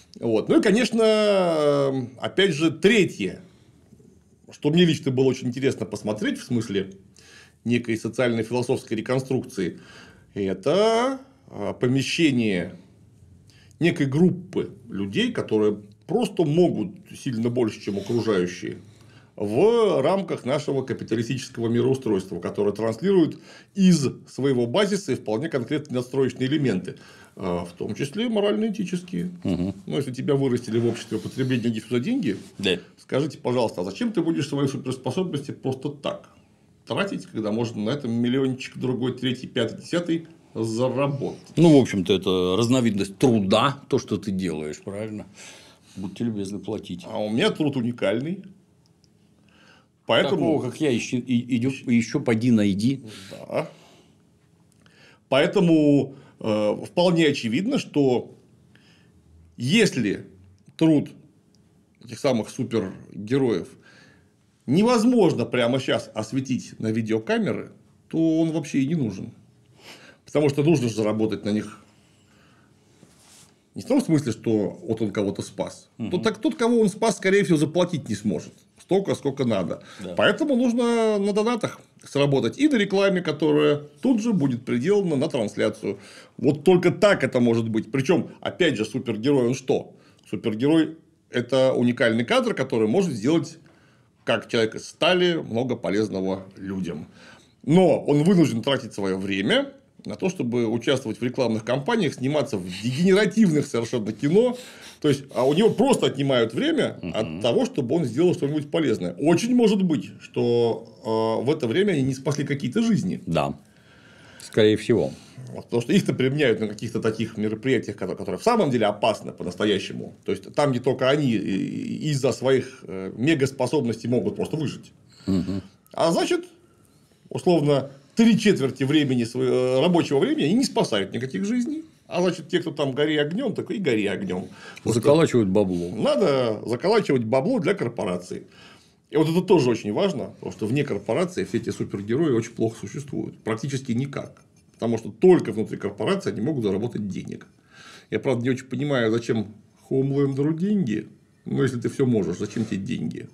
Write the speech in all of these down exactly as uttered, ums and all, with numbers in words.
Вот. Ну и, конечно, опять же, третье, что мне лично было очень интересно посмотреть в смысле некой социально-философской реконструкции, это помещение некой группы людей, которые просто могут сильно больше, чем окружающие, в рамках нашего капиталистического мироустройства, которое транслирует из своего базиса и вполне конкретные надстроечные элементы, в том числе морально-этические. Угу. Ну, если тебя вырастили в обществе потребления деньги за деньги, да. Скажите, пожалуйста, а зачем ты будешь свои суперспособности просто так тратить, когда можно на этом миллиончик, другой, третий, пятый, десятый заработать? Ну, в общем-то, это разновидность труда, то, что ты делаешь, правильно? Будьте любезны платить. А у меня труд уникальный. Поэтому... Такого, как я, еще, еще поди найди. Да. Поэтому э, вполне очевидно, что если труд этих самых супергероев невозможно прямо сейчас осветить на видеокамеры, то он вообще и не нужен. Потому что нужно же заработать на них. Не в том смысле, что вот он кого-то спас. Угу. Тот, так, тот, кого он спас, скорее всего, заплатить не сможет. Столько, сколько надо. Да. Поэтому нужно на донатах сработать. И на рекламе, которая тут же будет приделана на трансляцию. Вот только так это может быть. Причем, опять же, супергерой он что? Супергерой – это уникальный кадр, который может сделать, как человек из стали, много полезного людям. Но он вынужден тратить свое время на то, чтобы участвовать в рекламных кампаниях, сниматься в дегенеративных совершенно кино. То есть, а у него просто отнимают время угу. от того, чтобы он сделал что-нибудь полезное. Очень может быть, что э, в это время они не спасли какие-то жизни. Да. Скорее всего. Вот, потому что их-то применяют на каких-то таких мероприятиях, которые, которые в самом деле опасны по-настоящему. То есть, там не только они из-за своих мегаспособностей могут просто выжить. Угу. А значит, условно, три четверти времени своего, рабочего времени они не спасают никаких жизней. А значит, те, кто там гори огнем, так и гори огнем. Заколачивать бабло. Надо заколачивать бабло для корпораций. И вот это тоже очень важно, потому что вне корпорации все эти супергерои очень плохо существуют. Практически никак. Потому что только внутри корпорации они могут заработать денег. Я, правда, не очень понимаю, зачем Хоумлендеру деньги. Но если ты все можешь, зачем тебе деньги?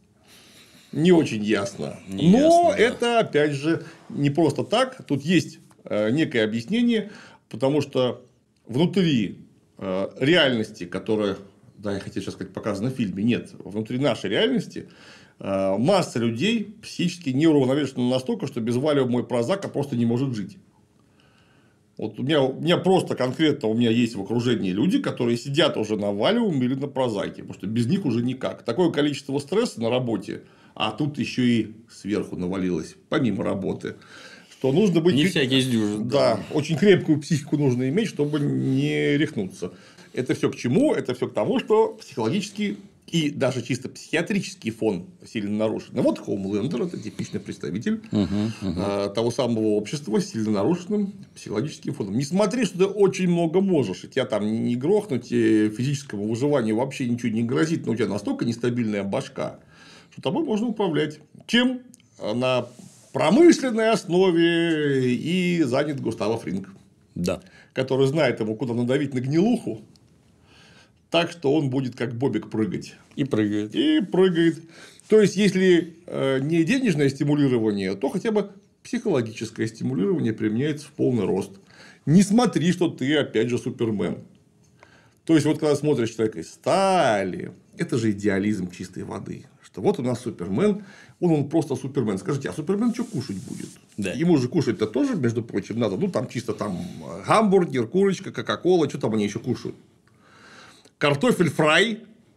Не очень ясно. Не Но ясно, да. Это, опять же, не просто так. Тут есть некое объяснение. Потому что внутри э, реальности, которая, да, я хотел сейчас сказать, показана в фильме, нет, внутри нашей реальности э, масса людей психически неуравновешена настолько, что без валиума и прозака просто не может жить. Вот у меня, у меня просто конкретно у меня есть в окружении люди, которые сидят уже на валиуме или на прозаке, потому что без них уже никак. Такое количество стресса на работе, а тут еще и сверху навалилось, помимо работы. То нужно быть... Не всякий сдюжит. Да, да, очень крепкую психику нужно иметь, чтобы не рехнуться. Это все к чему? Это все к тому, что психологический и даже чисто психиатрический фон сильно нарушен. Ну, вот Хоумлендер – это типичный представитель uh-huh, uh-huh. того самого общества с сильно нарушенным психологическим фоном. Не смотри, что ты очень много можешь, и тебя там не грохнуть, и физическому выживанию вообще ничего не грозит, но у тебя настолько нестабильная башка, что тобой можно управлять. Чем на промышленной основе и занят Густаво Фринг. Да. Который знает ему, куда надавить на гнилуху, так что он будет как Бобик прыгать. И прыгает. И прыгает. То есть, если не денежное стимулирование, то хотя бы психологическое стимулирование применяется в полный рост. Не смотри, что ты опять же Супермен. То есть, вот когда смотришь человека из стали, это же идеализм чистой воды. Что вот у нас Супермен, он, он просто Супермен. Скажите, а Супермен что кушать будет? Да. Ему же кушать-то тоже, между прочим, надо. Ну, там чисто там гамбургер, курочка, кока-кола, что там они еще кушают? Картофель фрай.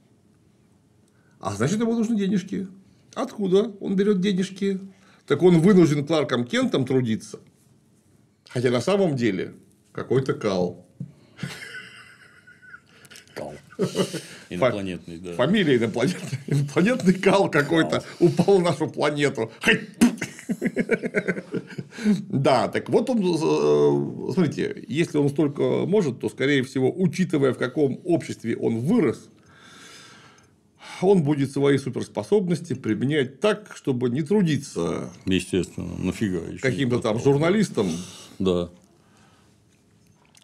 А значит, ему нужны денежки. Откуда он берет денежки? Так он вынужден Кларком Кентом трудиться. Хотя на самом деле какой-то Кал. Кал. Инопланетный, да. Фамилия инопланетный. Инопланетный Кал какой-то упал на нашу планету. Да, так вот он, смотрите, если он столько может, то, скорее всего, учитывая, в каком обществе он вырос, он будет свои суперспособности применять так, чтобы не трудиться. Естественно, нафига еще. Каким-то там журналистом. Да.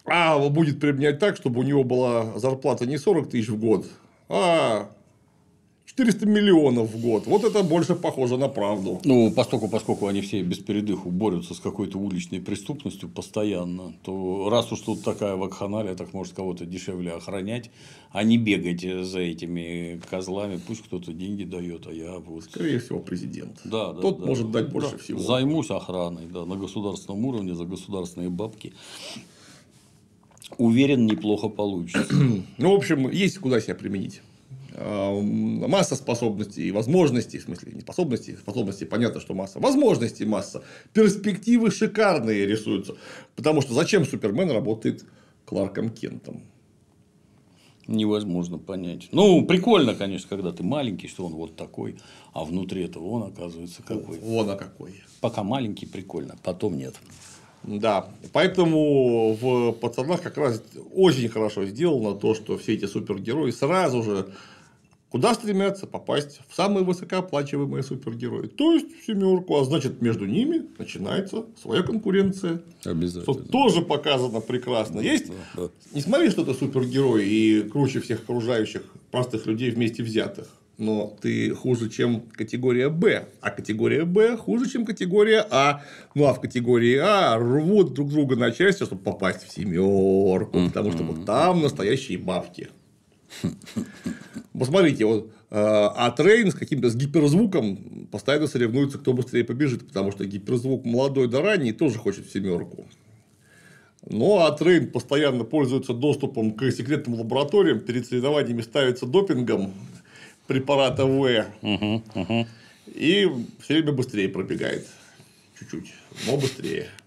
А будет применять так, чтобы у него была зарплата не сорок тысяч в год, а четыреста миллионов в год. Вот это больше похоже на правду. Ну, поскольку, поскольку они все без передыху борются с какой-то уличной преступностью постоянно, то раз уж тут такая вакханалия, так может кого-то дешевле охранять, а не бегать за этими козлами. Пусть кто-то деньги дает, а я вот... Скорее всего, президент. Да, да, Тот да, может дать да, больше да. всего. Займусь охраной, да, на государственном уровне, за государственные бабки. Уверен, неплохо получится. Ну, в общем, есть куда себя применить. Масса способностей и возможностей, в смысле, не способностей, способностей, понятно, что масса, возможностей масса, перспективы шикарные рисуются. Потому что зачем Супермен работает Кларком Кентом? Невозможно понять. Ну, прикольно, конечно, когда ты маленький, что он вот такой, а внутри этого он оказывается какой. Вон а какой. Пока маленький, прикольно, потом нет. Да, поэтому в «Пацанах» как раз очень хорошо сделано то, что все эти супергерои сразу же куда стремятся попасть в самые высокооплачиваемые супергерои, то есть в семерку, а значит между ними начинается своя конкуренция. Обязательно. Что тоже показано прекрасно. Есть, Да, да. не смотри, что ты супергерой и круче всех окружающих простых людей вместе взятых. Но ты хуже, чем категория Б, а категория Б хуже, чем категория А. Ну а в категории А рвут друг друга на части, чтобы попасть в семерку, потому что вот там настоящие бабки. Посмотрите, вот а Трейн с каким-то с гиперзвуком постоянно соревнуется, кто быстрее побежит, потому что гиперзвук молодой да ранний тоже хочет в семерку. Ну, а Трейн постоянно пользуется доступом к секретным лабораториям, перед соревнованиями ставится допингом препарата В. Угу, угу. И все время быстрее пробегает. Чуть-чуть, но быстрее.